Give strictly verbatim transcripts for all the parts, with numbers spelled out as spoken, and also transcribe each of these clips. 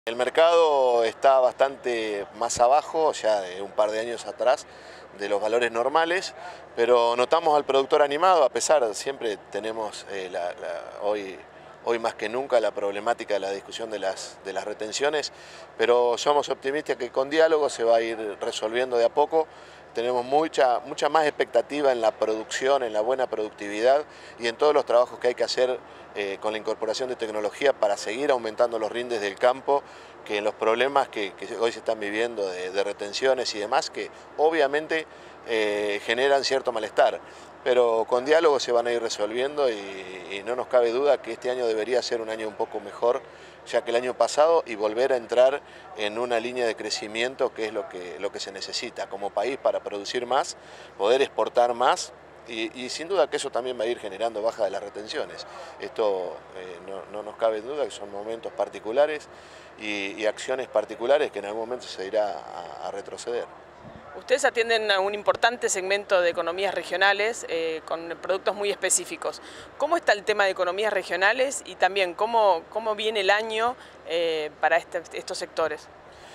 El mercado está bastante más abajo, ya de un par de años atrás, de los valores normales, pero notamos al productor animado, a pesar, siempre tenemos eh, la, la, hoy, hoy más que nunca la problemática de la discusión de las, de las retenciones, pero somos optimistas que con diálogo se va a ir resolviendo de a poco. Tenemos mucha, mucha más expectativa en la producción, en la buena productividad y en todos los trabajos que hay que hacer eh, con la incorporación de tecnología para seguir aumentando los rindes del campo, que en los problemas que, que hoy se están viviendo de, de retenciones y demás, que obviamente eh, generan cierto malestar. Pero con diálogo se van a ir resolviendo y, y no nos cabe duda que este año debería ser un año un poco mejor ya que el año pasado y volver a entrar en una línea de crecimiento que es lo que, lo que se necesita como país para producir más, poder exportar más y, y sin duda que eso también va a ir generando baja de las retenciones. Esto eh, no, no nos cabe duda que son momentos particulares y, y acciones particulares que en algún momento se irá a, a retroceder. Ustedes atienden a un importante segmento de economías regionales eh, con productos muy específicos. ¿Cómo está el tema de economías regionales y también cómo, cómo viene el año eh, para este, estos sectores?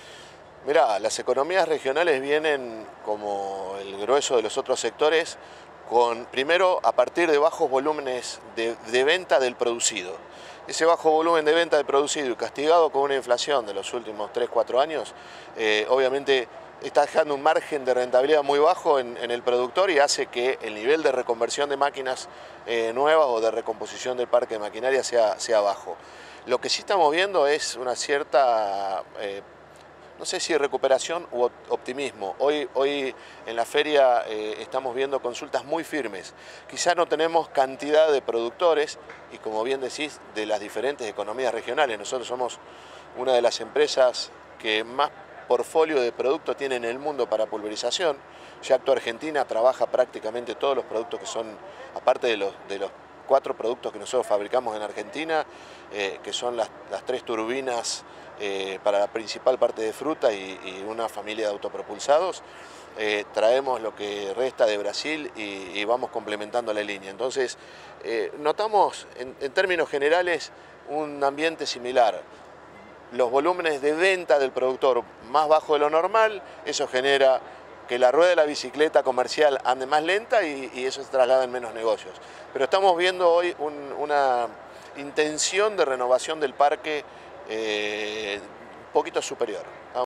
Mirá, las economías regionales vienen como el grueso de los otros sectores, con, primero a partir de bajos volúmenes de, de venta del producido. Ese bajo volumen de venta del producido y castigado con una inflación de los últimos tres cuatro años, eh, obviamente está dejando un margen de rentabilidad muy bajo en, en el productor y hace que el nivel de reconversión de máquinas eh, nuevas o de recomposición del parque de maquinaria sea, sea bajo. Lo que sí estamos viendo es una cierta, eh, no sé si recuperación u optimismo. Hoy, hoy en la feria eh, estamos viendo consultas muy firmes. Quizá no tenemos cantidad de productores y, como bien decís, de las diferentes economías regionales. Nosotros somos una de las empresas que más portfolio de productos tiene en el mundo para pulverización. Yacto Argentina trabaja prácticamente todos los productos que son, aparte de los, de los cuatro productos que nosotros fabricamos en Argentina, eh, que son las, las tres turbinas eh, para la principal parte de fruta y, y una familia de autopropulsados. Eh, traemos lo que resta de Brasil y, y vamos complementando la línea. Entonces, eh, notamos en, en términos generales un ambiente similar. Los volúmenes de venta del productor más bajo de lo normal, eso genera que la rueda de la bicicleta comercial ande más lenta y, y eso se traslada en menos negocios. Pero estamos viendo hoy un, una intención de renovación del parque eh, un poquito superior.